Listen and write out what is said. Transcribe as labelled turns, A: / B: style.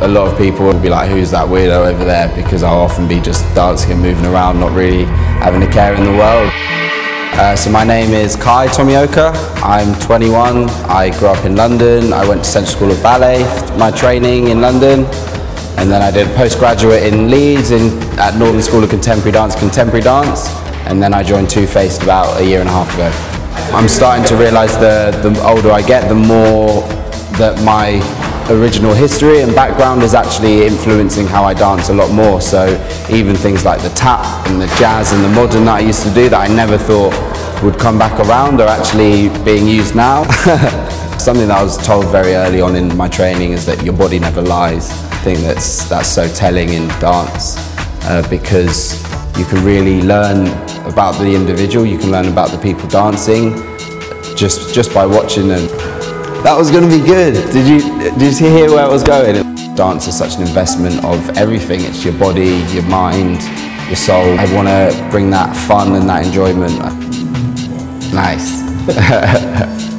A: a lot of people will be like, who's that weirdo over there? Because I'll often be just dancing and moving around, not really having a care in the world. So my name is Kai Tomioka. I'm 21. I grew up in London. I went to Central School of Ballet, my training in London. And then I did a postgraduate in Leeds at Northern School of Contemporary Dance. And then I joined Two Faced about a year and a half ago. I'm starting to realise the older I get, the more that my original history and background is actually influencing how I dance a lot more. So even things like the tap and the jazz and the modern that I used to do that I never thought would come back around are actually being used now. Something that I was told very early on in my training is that your body never lies. I think that's so telling in dance because you can really learn about the individual, you can learn about the people dancing just by watching them. That was going to be good. Did you hear where I was going? Dance is such an investment of everything. It's your body, your mind, your soul. I want to bring that fun and that enjoyment. Nice.